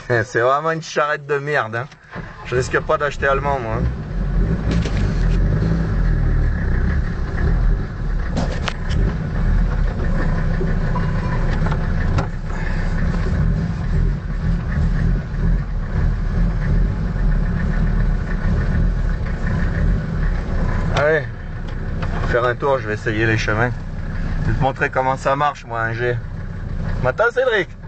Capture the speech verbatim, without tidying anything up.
C'est vraiment une charrette de merde, hein. Je risque pas d'acheter allemand, moi. Allez, faire un tour, je vais essayer les chemins. Je vais te montrer comment ça marche, moi, un G. Matin, Cédric.